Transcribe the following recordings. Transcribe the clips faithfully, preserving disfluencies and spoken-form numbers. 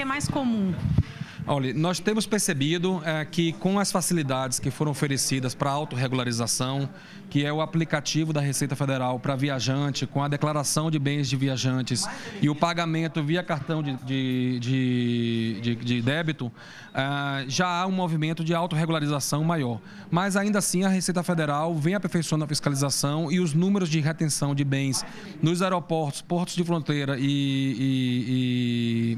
que é mais comum? Olha, nós temos percebido é, que com as facilidades que foram oferecidas para a autorregularização, que é o aplicativo da Receita Federal para viajante, com a declaração de bens de viajantes e o pagamento via cartão de, de, de, de, de débito, é, já há um movimento de autorregularização maior. Mas ainda assim a Receita Federal vem aperfeiçoando a fiscalização e os números de retenção de bens nos aeroportos, portos de fronteira e, e, e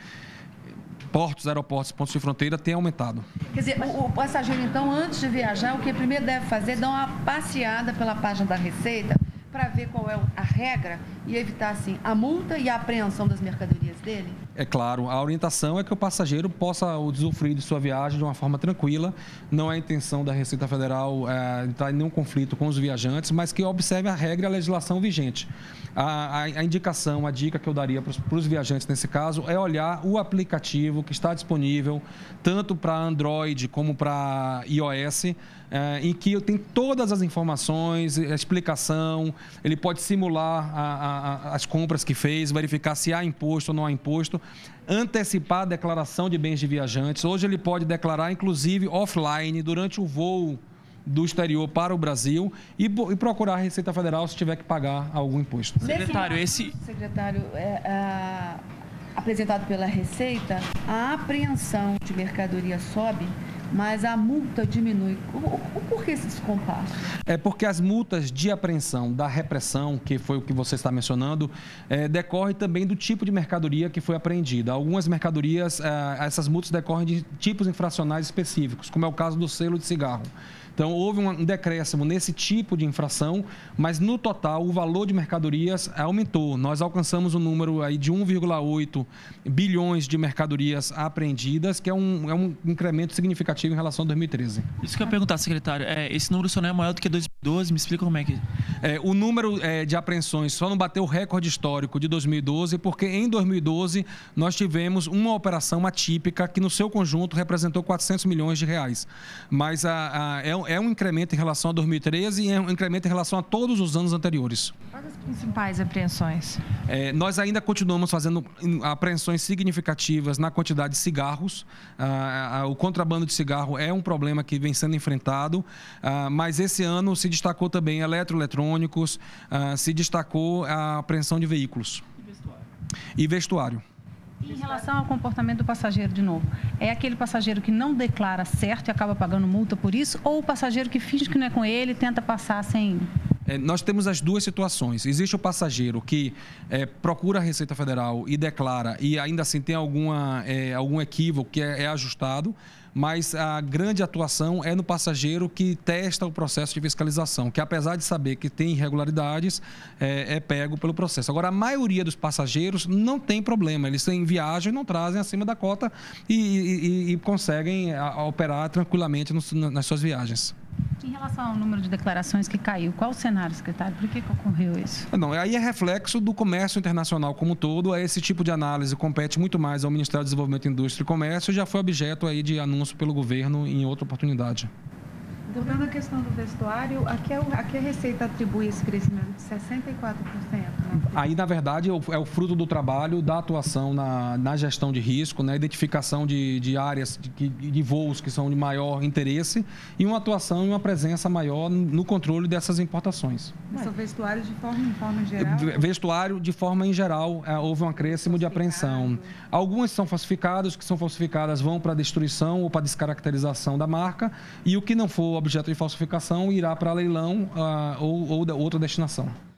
portos, aeroportos, pontos de fronteira tem aumentado. Quer dizer, o, o passageiro, então, antes de viajar, o que primeiro deve fazer é dar uma passeada pela página da Receita para ver qual é a regra e evitar, assim, a multa e a apreensão das mercadorias dele? É claro, a orientação é que o passageiro possa usufruir de sua viagem de uma forma tranquila. Não é a intenção da Receita Federal é, entrar em nenhum conflito com os viajantes, mas que observe a regra e a legislação vigente. A, a, a indicação, a dica que eu daria para os, para os viajantes nesse caso é olhar o aplicativo que está disponível, tanto para Android como para iOS, é, em que tem todas as informações, a explicação, ele pode simular a, a, as compras que fez, verificar se há imposto ou não há imposto, antecipar a declaração de bens de viajantes. Hoje ele pode declarar, inclusive, offline, durante o voo do exterior para o Brasil e, e procurar a Receita Federal se tiver que pagar algum imposto. Secretário, esse... Secretário, é, a, apresentado pela Receita, a apreensão de mercadoria sobe, mas a multa diminui. O, o, por que esse descompasso? É porque as multas de apreensão da repressão, que foi o que você está mencionando, é, decorre também do tipo de mercadoria que foi apreendida. Algumas mercadorias, é, essas multas decorrem de tipos infracionais específicos, como é o caso do selo de cigarro. Então, houve um decréscimo nesse tipo de infração, mas no total o valor de mercadorias aumentou. Nós alcançamos um número aí de um vírgula oito bilhões de mercadorias apreendidas, que é um, é um incremento significativo em relação a dois mil e treze. Isso que eu ia perguntar, secretário, é, esse número só não é maior do que dois mil e doze? Me explica como é que... É, o número é, de apreensões só não bateu o recorde histórico de dois mil e doze, porque em dois mil e doze nós tivemos uma operação atípica que no seu conjunto representou quatrocentos milhões de reais. Mas a, a, é É um incremento em relação a dois mil e treze e é um incremento em relação a todos os anos anteriores. Quais as principais apreensões? É, nós ainda continuamos fazendo apreensões significativas na quantidade de cigarros. Ah, o contrabando de cigarro é um problema que vem sendo enfrentado, ah, mas esse ano se destacou também eletroeletrônicos, ah, se destacou a apreensão de veículos. E vestuário. E vestuário. Em relação ao comportamento do passageiro, de novo, é aquele passageiro que não declara certo e acaba pagando multa por isso, ou o passageiro que finge que não é com ele e tenta passar sem... É, nós temos as duas situações. Existe o passageiro que é, procura a Receita Federal e declara, e ainda assim tem alguma, é, algum equívoco que é, é ajustado, mas a grande atuação é no passageiro que testa o processo de fiscalização, que apesar de saber que tem irregularidades, é, é pego pelo processo. Agora, a maioria dos passageiros não tem problema, eles têm viagem, não trazem acima da cota e, e, e conseguem a, a operar tranquilamente no, nas suas viagens. Em relação ao número de declarações que caiu, qual o cenário, secretário? Por que, que ocorreu isso? Não, aí é reflexo do comércio internacional como um todo. Esse tipo de análise compete muito mais ao Ministério do Desenvolvimento, Indústria e Comércio e já foi objeto aí de anúncio pelo governo em outra oportunidade. Voltando à questão do vestuário, aqui, é o, aqui a Receita atribui esse crescimento de sessenta e quatro por cento. Né? Aí, na verdade, é o fruto do trabalho, da atuação na, na gestão de risco, na identificação de, de áreas de, de voos que são de maior interesse e uma atuação e uma presença maior no controle dessas importações. Mas são vestuários de forma, em forma geral? Vestuário, de forma em geral, houve um acréscimo de apreensão. Algumas são falsificadas, que são falsificadas vão para a destruição ou para a descaracterização da marca e o que não for objeto de falsificação irá para leilão uh, ou, ou outra destinação.